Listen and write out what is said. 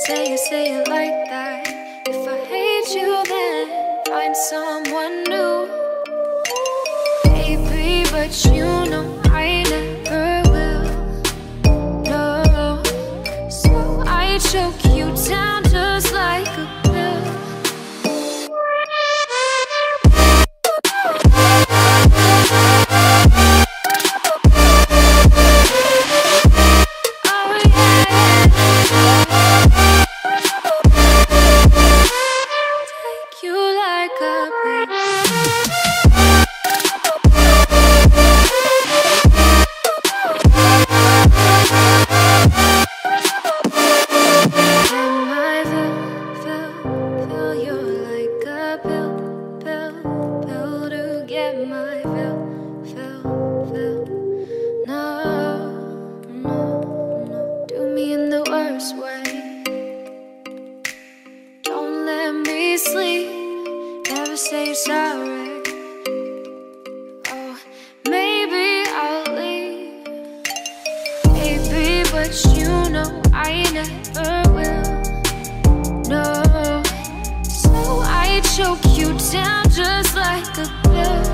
say it like that. If I hate you, then find someone new. Baby, but you know I never will. No, so I choke you down just like a pill. Say sorry. Oh, maybe I'll leave. Baby, but you know I never will. No, so I choke you down just like a pill.